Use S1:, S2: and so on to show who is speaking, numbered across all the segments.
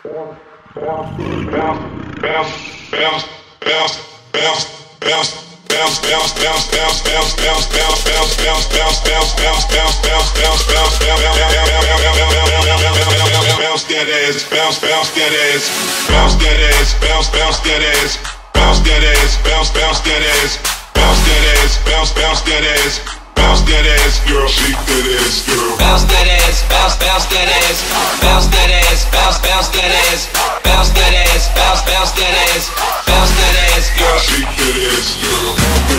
S1: Girl, shake that ass, girl.
S2: Bounce that ass, bounce, bounce that ass. Bounce that ass, bounce, bounce that ass. Bounce that ass, bounce, bounce that ass. Bounce that ass, girl.
S1: Shake that ass, girl.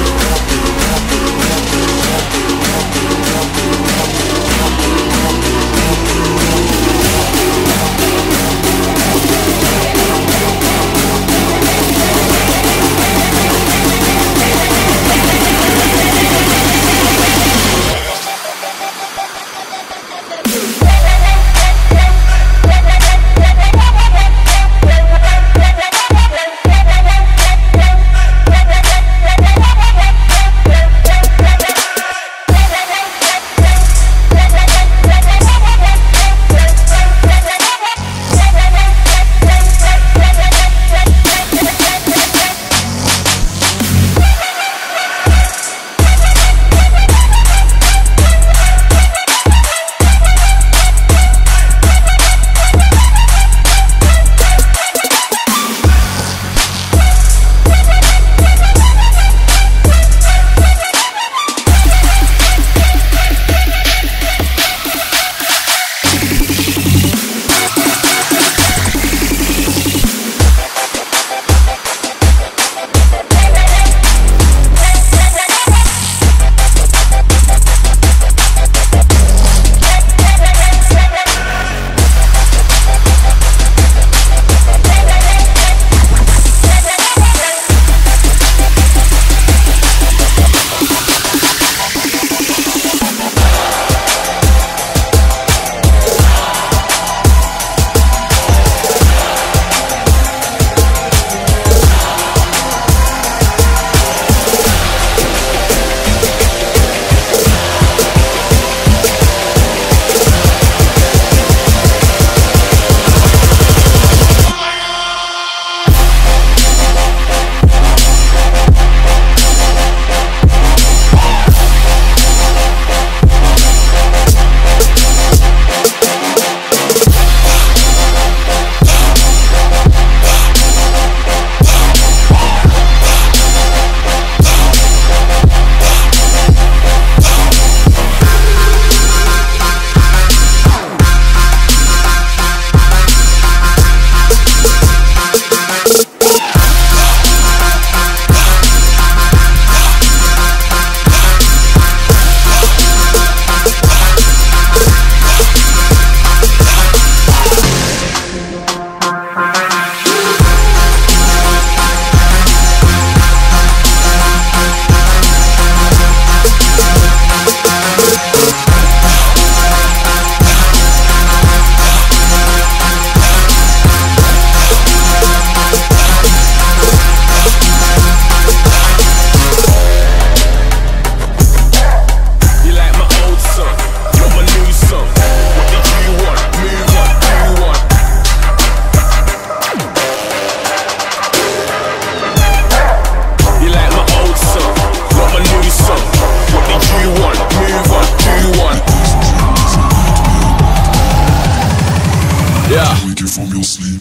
S1: from your sleep.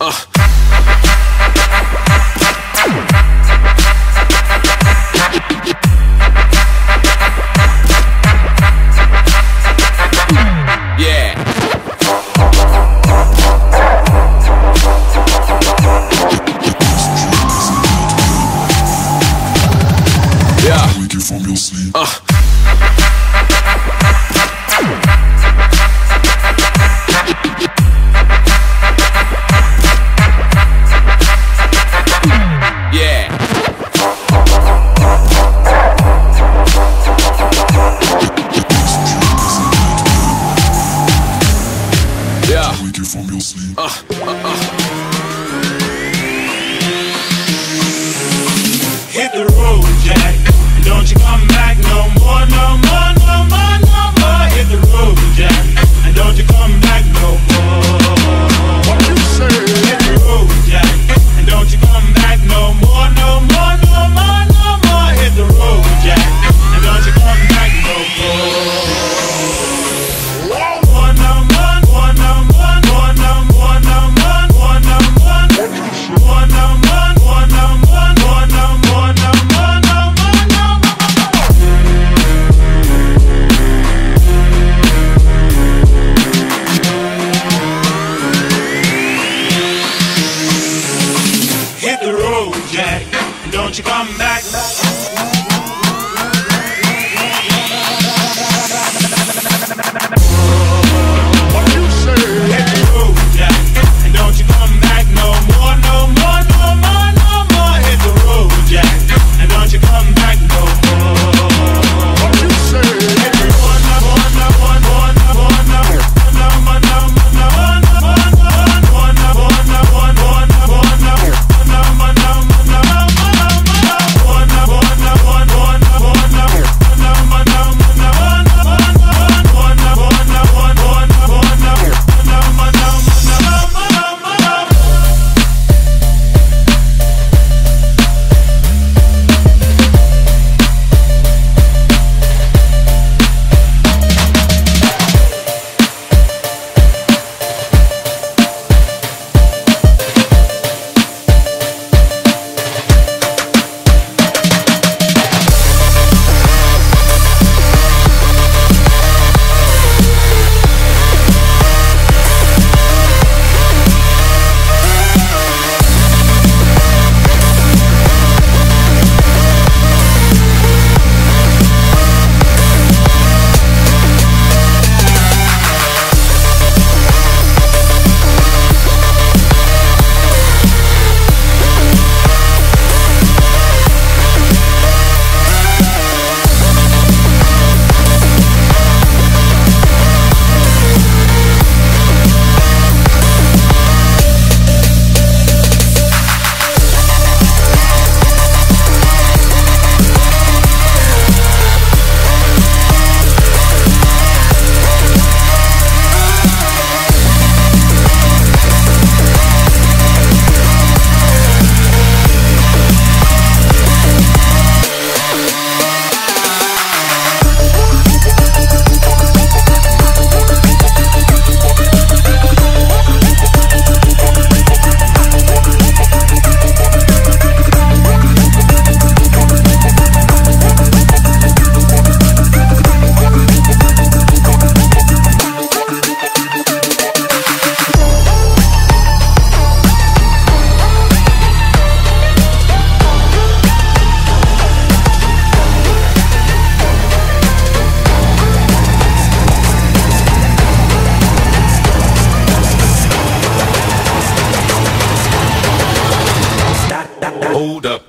S1: Wake you from your sleep.
S3: Jack, and don't you come back.
S1: What you say?
S3: Hit the road, Jack, and don't you come back no more, no more, no more, no more. Hit the road, Jack, and don't you come back no more.
S1: What you say?
S3: Hit the road, no more, no more, no more, no more, no more, no more, no more, no more,
S4: Hold up.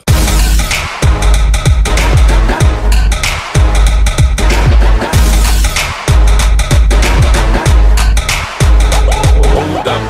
S4: Hold up.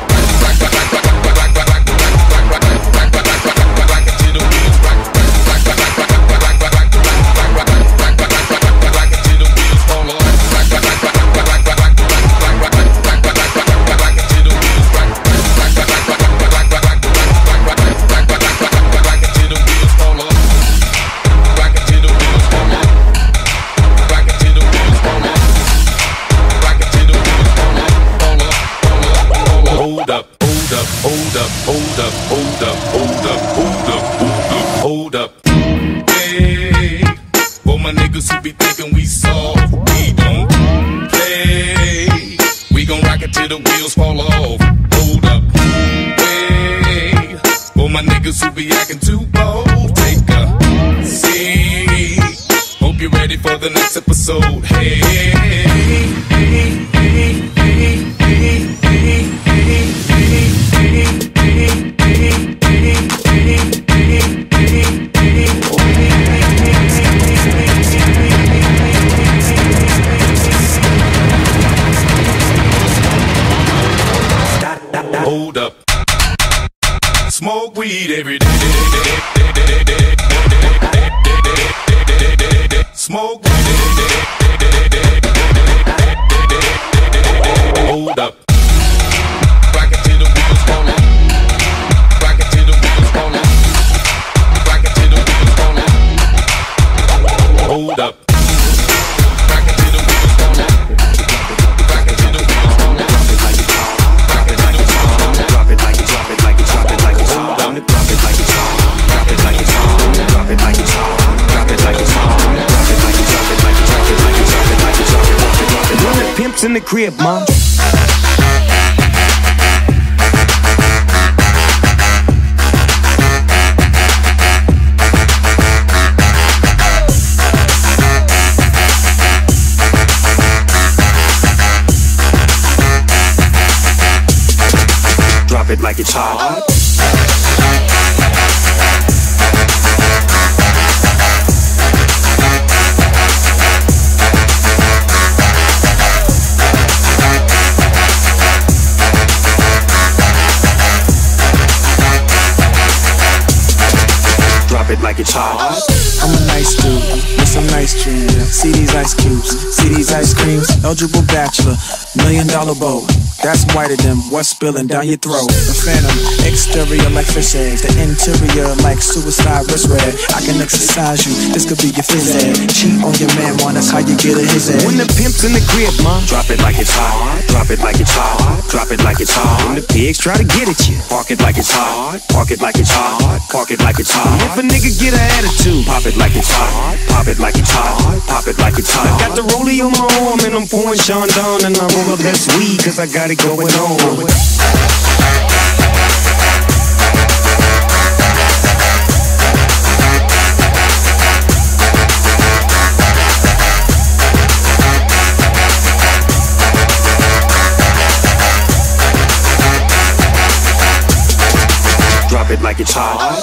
S4: Hold up. Hey, for my niggas who be thinking we soft, we don't play. We gon' rock it till the wheels fall off. Hold up. Hey, for my niggas who be acting too bold, take a seat. Hope you're ready for the next episode. Hey, hey, hey, hey, hey, hey, hey, hey, hold up. Smoke weed every day. Smoke weed. Hold up. Rock it till the wheels fall off. Rock it till the wheels fall off. Rock it till the wheels fall off. Hold up. Rock it till the wheels fall off. Rock it till the wheels fall off. Rock it till the wheels fall off. Drop it like it's drop it like it's drop it like it's hot. Drop it like it's hot. Drop it like it's hot. Drop it like it's hot. Drop it like it's hot. Drop it like it's drop it like it's drop it like it's drop it like it's drop it like it's drop it. Run the pimps in the crib, mom.
S5: it's hard. Drop it like it's hot.
S6: I'm a nice dude with some nice dreams. See these ice cubes, see these ice creams. Eligible bachelor, $1 million bow. That's whiter than what's spilling down your throat. The phantom, exterior like fish eggs, the interior like suicide wrist red. I can exercise you, this could be your phys ed. Cheat on your man, man, that's how you get a his ed.
S5: When the pimp's in the crib, ma, drop it like it's hot. Drop it like it's hot. Drop it like it's hot. When the pigs try to get at you, park it like it's hot. Park it like it's hot. Park it like it's hot. If a nigga get an attitude, pop it like it's hot. Pop it like it's hot. Pop it like it's hot. I got the rollie on my arm and I'm pouring Sean down and I roll up that weed cause I got it going on. Drop it like it's hot.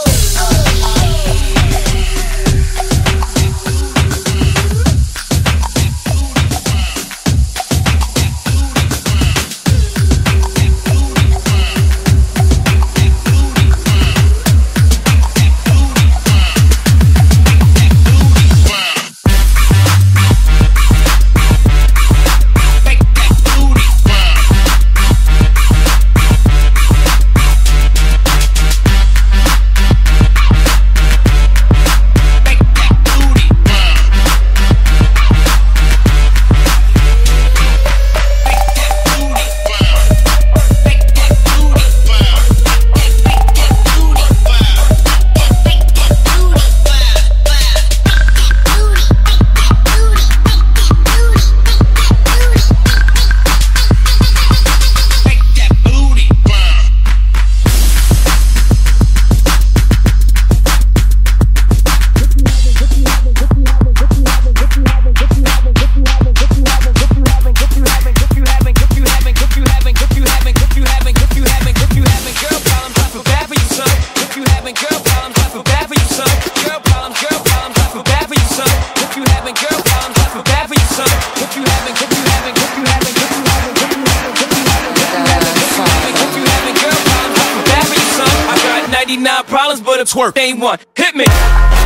S7: Twerk, ain't one. Hit me.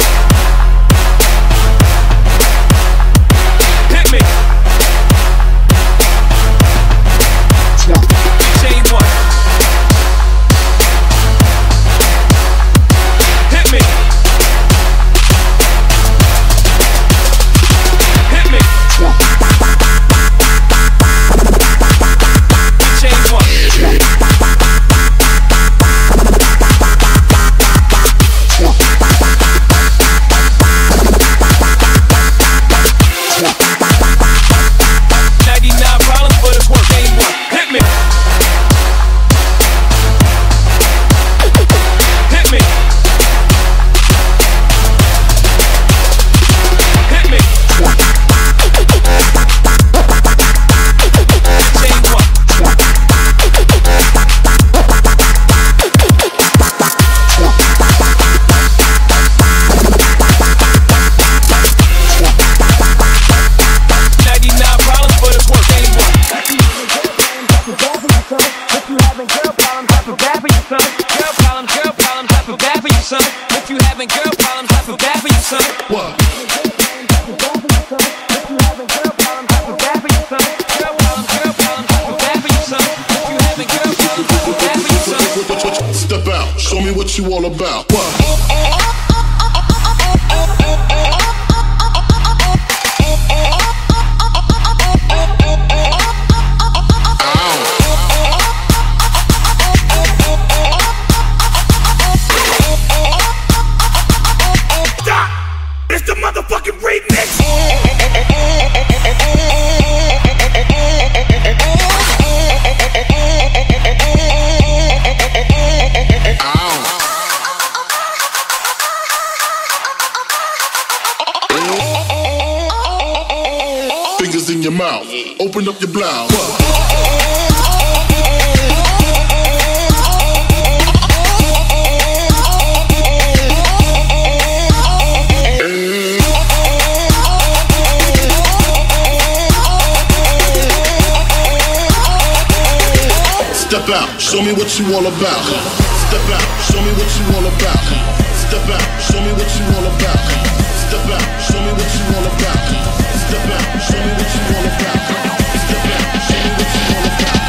S7: Hit me. Chain one. Hit me. Hit me. Chain one.
S1: Step out, show me what you all about.
S3: It's the motherfucking remix.
S1: Fingers in your mouth, open up your blouse. out, show me what you all about. Step out, show me what you all about. Step out, show me what you all about. Step out, show me what you all about. Step out, show me what you all about. Step out, show me what you all about.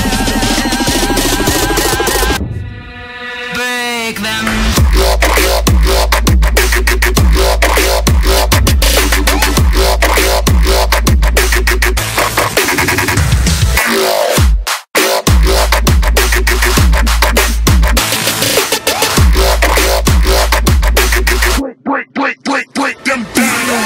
S2: Break them.
S1: Break them down.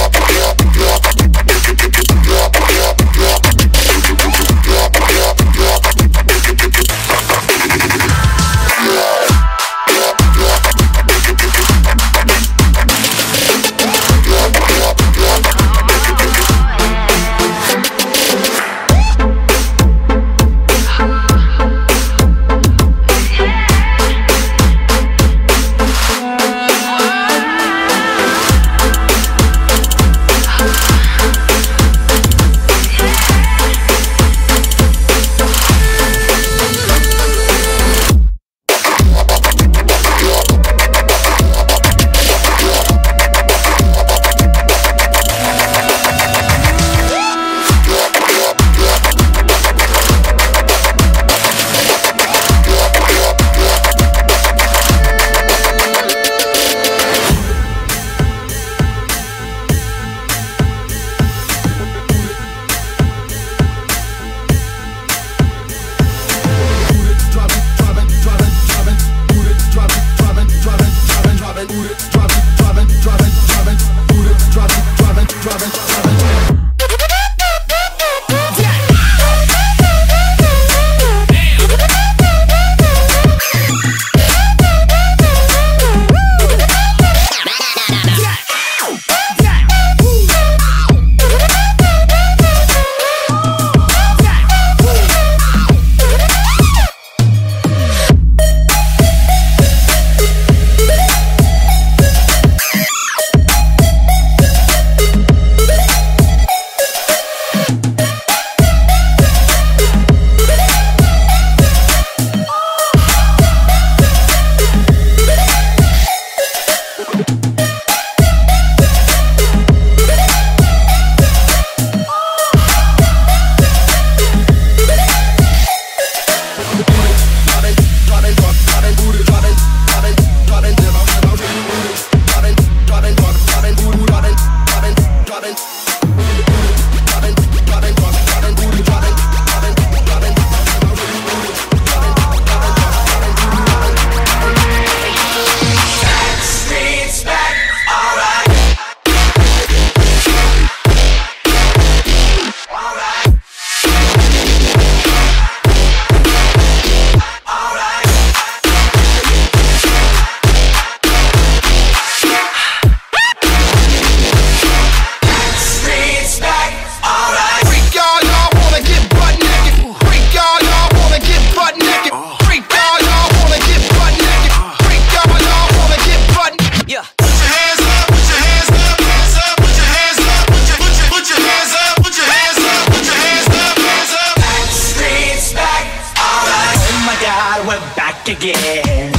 S8: Again,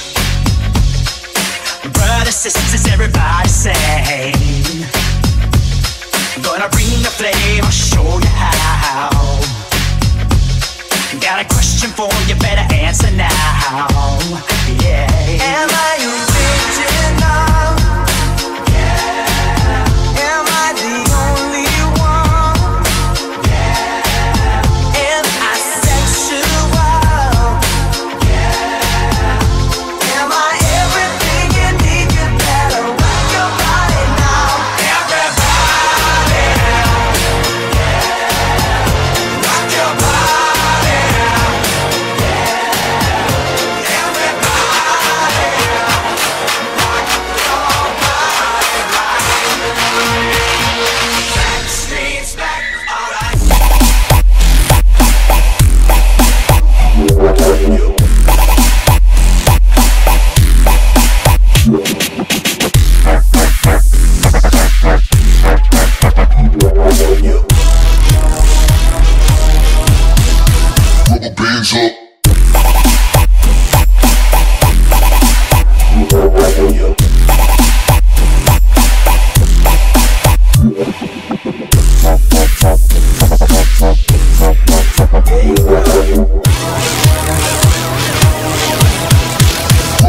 S8: brothers, sisters, everybody sing. Gonna bring the flame, I'll show you how. Got a question for you, better answer now. Yeah. Am I original? Yeah. Am I the only one? Yeah. Am I sexual?
S2: Everybody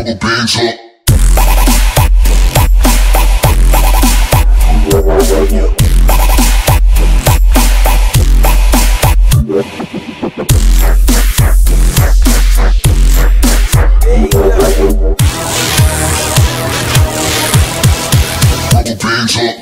S1: Rubber bands up. Rubber bands up.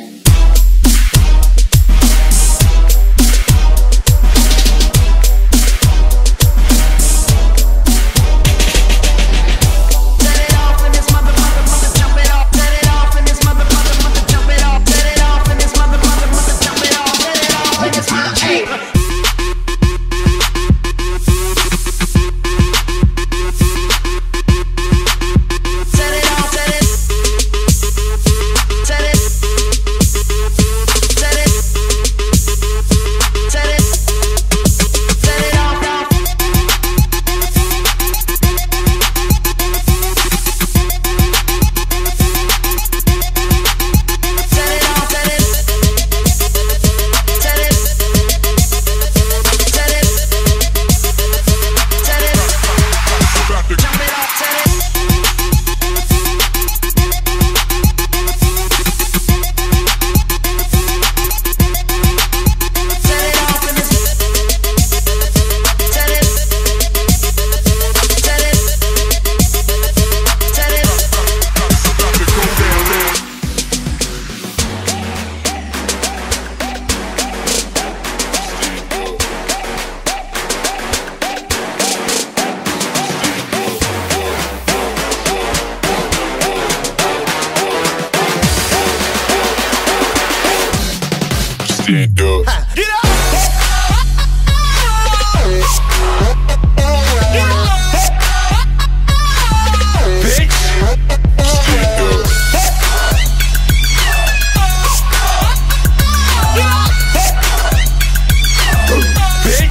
S1: Stand up.
S3: Get up! Bitch!
S1: Stand up.
S3: Bitch!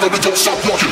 S1: and we don't stop rocking.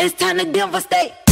S9: It's time to devastate.